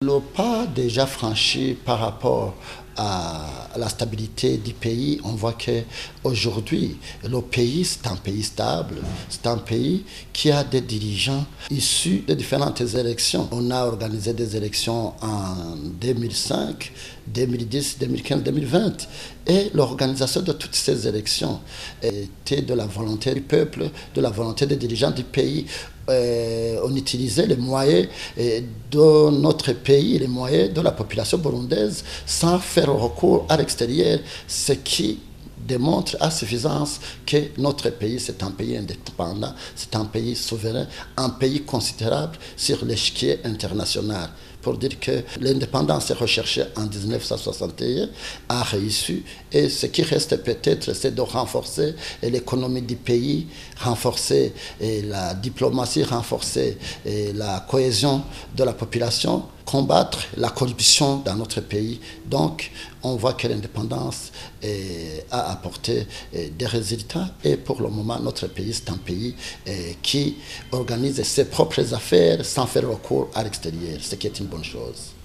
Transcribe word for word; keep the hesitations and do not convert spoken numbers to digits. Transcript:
Le pas déjà franchi par rapport à la stabilité du pays, on voit qu'aujourd'hui, le pays, c'est un pays stable, c'est un pays qui a des dirigeants issus de différentes élections. On a organisé des élections en deux mille cinq, deux mille dix, deux mille quinze, deux mille vingt. Et l'organisation de toutes ces élections était de la volonté du peuple, de la volonté des dirigeants du pays. Euh, on utilisait les moyens de notre pays, les moyens de la population burundaise sans faire recours à l'extérieur, ce qui démontre à suffisance que notre pays, c'est un pays indépendant, c'est un pays souverain, un pays considérable sur l'échiquier international. Pour dire que l'indépendance recherchée en mille neuf cent soixante et un a réussi, et ce qui reste peut-être, c'est de renforcer l'économie du pays, renforcer la diplomatie, renforcer la cohésion de la population, combattre la corruption dans notre pays. Donc, on voit que l'indépendance a apporté des résultats, et pour le moment, notre pays, c'est un pays qui organise ses propres affaires sans faire recours à l'extérieur, ce qui est une bonne chose.